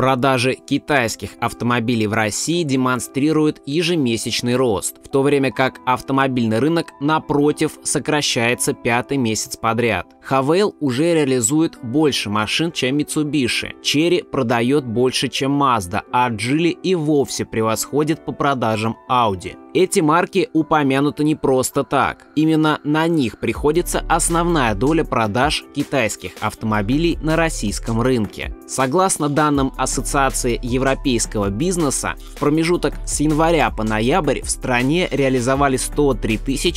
Продажи китайских автомобилей в России демонстрируют ежемесячный рост, в то время как автомобильный рынок, напротив, сокращается 5-й месяц подряд. Havail уже реализует больше машин, чем Mitsubishi. Chery продает больше, чем Mazda, а Geely и вовсе превосходит по продажам Audi. Эти марки упомянуты не просто так. Именно на них приходится основная доля продаж китайских автомобилей на российском рынке. Согласно данным Ассоциации европейского бизнеса, в промежуток с января по ноябрь в стране реализовали 103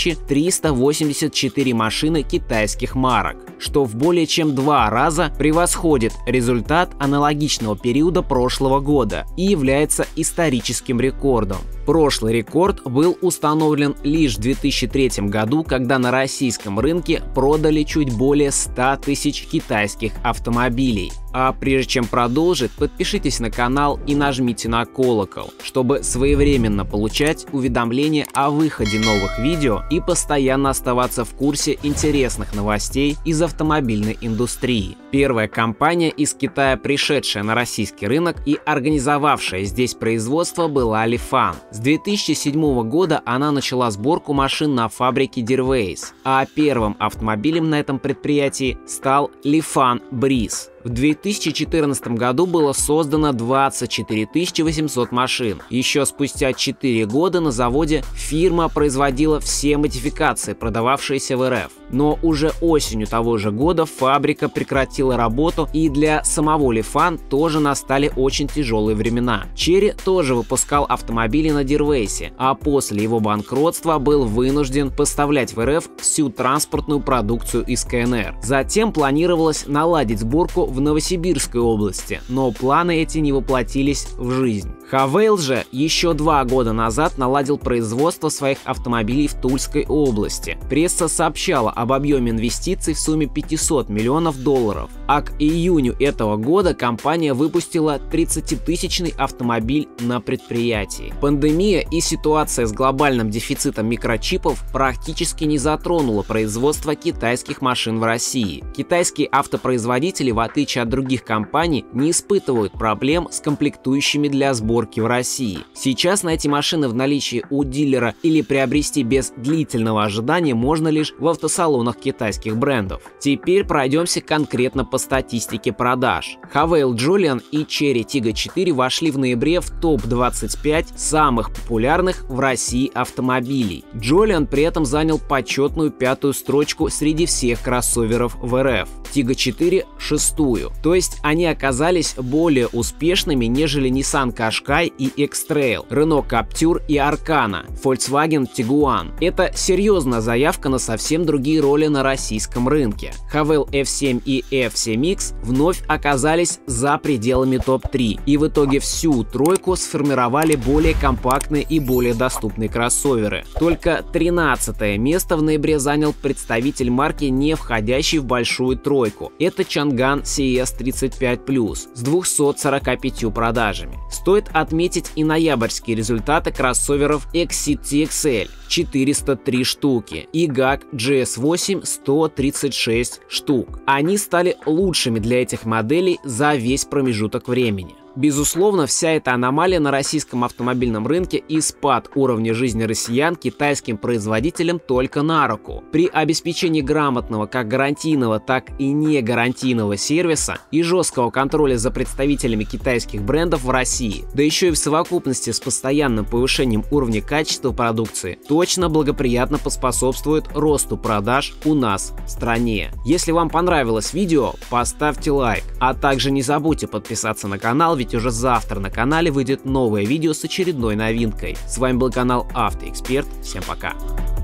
384 машины китайских марок, что в более чем 2 раза превосходит результат аналогичного периода прошлого года и является историческим рекордом. Прошлый рекорд был установлен лишь в 2003 году, когда на российском рынке продали чуть более 100 тысяч китайских автомобилей. А прежде чем продолжить, подпишитесь на канал и нажмите на колокол, чтобы своевременно получать уведомления о выходе новых видео и постоянно оставаться в курсе интересных новостей из автомобильной индустрии. Первая компания из Китая, пришедшая на российский рынок и организовавшая здесь производство, была Lifan. С 2007 года она начала сборку машин на фабрике Deerways, а первым автомобилем на этом предприятии стал Lifan Breeze. В 2014 году было создано 24 800 машин. Еще спустя 4 года на заводе фирма производила все модификации, продававшиеся в РФ. Но уже осенью того же года фабрика прекратила работу, и для самого Lifan тоже настали очень тяжелые времена. Chery тоже выпускал автомобили на Deerways, а после его банкротства был вынужден поставлять в РФ всю транспортную продукцию из КНР. Затем планировалось наладить сборку в Новосибирской области, но планы эти не воплотились в жизнь. Havail же еще 2 года назад наладил производство своих автомобилей в Тульской области. Пресса сообщала об объеме инвестиций в сумме $500 миллионов, а к июню этого года компания выпустила 30-тысячный автомобиль на предприятии. Пандемия и ситуация с глобальным дефицитом микрочипов практически не затронула производство китайских машин в России. Китайские автопроизводители, в отличие от других компаний, не испытывают проблем с комплектующими для сборки в России. Сейчас найти машины в наличии у дилера или приобрести без длительного ожидания можно лишь в автосалонах китайских брендов. Теперь пройдемся конкретно по статистике продаж. Havail Julian и Chery Tiggo 4 вошли в ноябре в топ-25 самых популярных в России автомобилей. Julian при этом занял почетную 5-ю строчку среди всех кроссоверов в РФ. Tiggo 4 – 6-ю. То есть они оказались более успешными, нежели Nissan Qashqai и X-Trail, Renault Captur и Arcana, Volkswagen Tiguan. Это серьезная заявка на совсем другие роли на российском рынке. Havail F7 и F7X вновь оказались за пределами топ-3, и в итоге всю тройку сформировали более компактные и более доступные кроссоверы. Только 13-е место в ноябре занял представитель марки, не входящий в большую тройку. Это Changan CS35+, с 245 продажами. Стоит отметить и ноябрьские результаты кроссоверов XCT XL – 403 штуки и GAC GS8 – 136 штук. Они стали лучшими для этих моделей за весь промежуток времени. Безусловно, вся эта аномалия на российском автомобильном рынке и спад уровня жизни россиян китайским производителям только на руку. При обеспечении грамотного как гарантийного, так и не гарантийного сервиса и жесткого контроля за представителями китайских брендов в России, да еще и в совокупности с постоянным повышением уровня качества продукции, точно благоприятно поспособствует росту продаж у нас в стране. Если вам понравилось видео, поставьте лайк, а также не забудьте подписаться на канал, ведь уже завтра на канале выйдет новое видео с очередной новинкой. С вами был канал Автоэксперт. Всем пока!